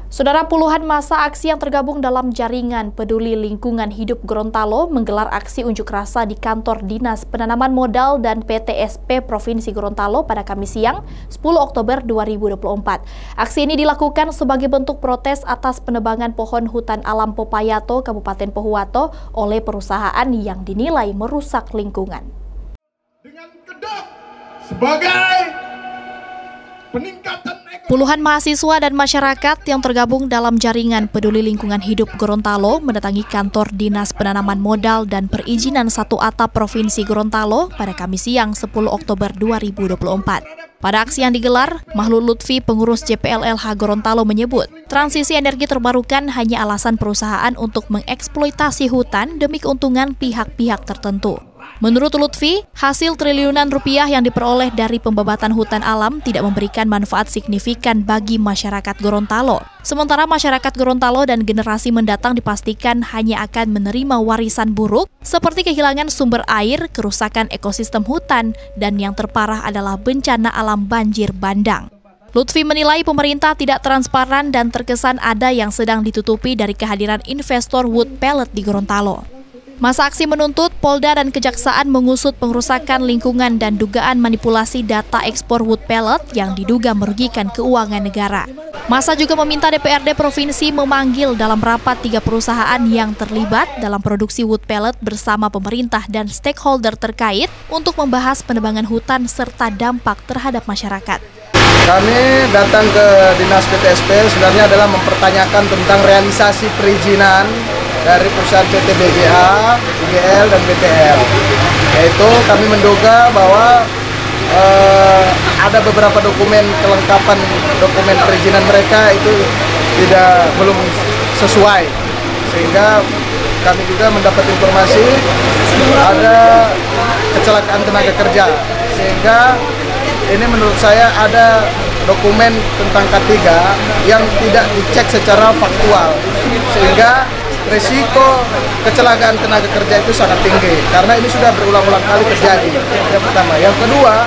Saudara, puluhan massa aksi yang tergabung dalam jaringan peduli lingkungan hidup Gorontalo menggelar aksi unjuk rasa di kantor Dinas Penanaman Modal dan PTSP Provinsi Gorontalo pada Kamis siang, 10 Oktober 2024. Aksi ini dilakukan sebagai bentuk protes atas penebangan pohon hutan alam Popayato, Kabupaten Pohuwato oleh perusahaan yang dinilai merusak lingkungan. Dengan kedok sebagai peningkatan puluhan mahasiswa dan masyarakat yang tergabung dalam jaringan peduli lingkungan hidup Gorontalo mendatangi kantor Dinas Penanaman Modal dan Perizinan Satu Atap Provinsi Gorontalo pada Kamis siang 10 Oktober 2024. Pada aksi yang digelar, Mahlul Lutfi, pengurus JPLLH Gorontalo menyebut, transisi energi terbarukan hanya alasan perusahaan untuk mengeksploitasi hutan demi keuntungan pihak-pihak tertentu. Menurut Lutfi, hasil triliunan rupiah yang diperoleh dari pembebatan hutan alam tidak memberikan manfaat signifikan bagi masyarakat Gorontalo. Sementara masyarakat Gorontalo dan generasi mendatang dipastikan hanya akan menerima warisan buruk seperti kehilangan sumber air, kerusakan ekosistem hutan, dan yang terparah adalah bencana alam banjir bandang. Lutfi menilai pemerintah tidak transparan dan terkesan ada yang sedang ditutupi dari kehadiran investor wood pellet di Gorontalo. Masa aksi menuntut Polda dan Kejaksaan mengusut pengerusakan lingkungan dan dugaan manipulasi data ekspor wood pellet yang diduga merugikan keuangan negara. Masa juga meminta DPRD Provinsi memanggil dalam rapat 3 perusahaan yang terlibat dalam produksi wood pellet bersama pemerintah dan stakeholder terkait untuk membahas penebangan hutan serta dampak terhadap masyarakat. Kami datang ke Dinas PTSP sebenarnya adalah mempertanyakan tentang realisasi perizinan dari perusahaan PT BGA, UGL, dan BTL. Yaitu kami menduga bahwa ada beberapa dokumen kelengkapan dokumen perizinan mereka itu belum sesuai. Sehingga kami juga mendapat informasi ada kecelakaan tenaga kerja. Sehingga ini menurut saya ada dokumen tentang K3 yang tidak dicek secara faktual. Sehingga resiko kecelakaan tenaga kerja itu sangat tinggi karena ini sudah berulang-ulang kali terjadi. Yang pertama, yang kedua,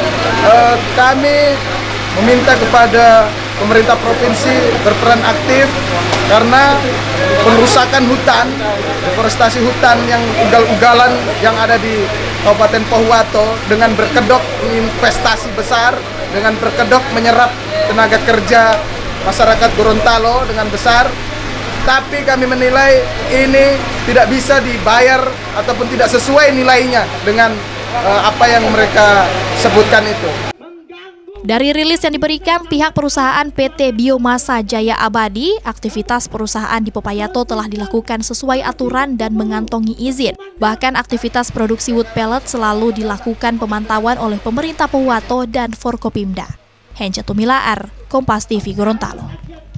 kami meminta kepada pemerintah provinsi berperan aktif karena pengerusakan hutan, deforestasi hutan yang ugal-ugalan yang ada di Kabupaten Pohuwato dengan berkedok investasi besar, dengan berkedok menyerap tenaga kerja masyarakat Gorontalo dengan besar. Tapi kami menilai ini tidak bisa dibayar ataupun tidak sesuai nilainya dengan apa yang mereka sebutkan itu. Dari rilis yang diberikan pihak perusahaan PT Biomasa Jaya Abadi, aktivitas perusahaan di Popayato telah dilakukan sesuai aturan dan mengantongi izin. Bahkan aktivitas produksi wood pellet selalu dilakukan pemantauan oleh pemerintah Pohuwato dan Forkopimda. Henca Tumilaar, Kompas TV Gorontalo.